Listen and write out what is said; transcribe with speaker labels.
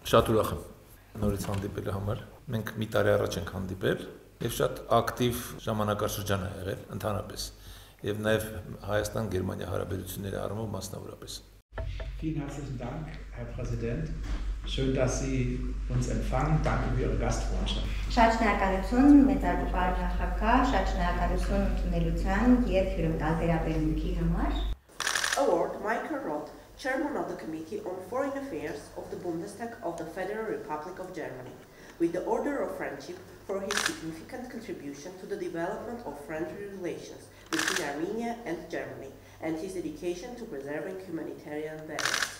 Speaker 1: Շատ ուրախ եմ նորից հանդիպելու համար։ Մենք մի տարի առաջ ենք հանդիպել եւ շատ ակտիվ ժամանակաշրջան է եղել ընդհանրապես եւ նաեւ Հայաստան-Գերմանիա հարաբերությունների առումով մասնավորապես։
Speaker 2: Vielen herzlichen Dank, Herr Präsident. Schön, dass Sie uns empfangen. Danke für Ihre Gastfreundschaft.
Speaker 3: Շատ շնորհակալություն մեծարգո պարոն նախագահ, շատ շնորհակալություն ընդունելության եւ հյուրընկալ վերաբերմունքի համար։
Speaker 4: Award Michael Roth, Chairman of the Committee on Foreign Affairs of the Bundestag of the Federal Republic of Germany, with the Order of Friendship for his significant contribution to the development of friendly relations between Armenia and Germany, and his dedication to preserving humanitarian values.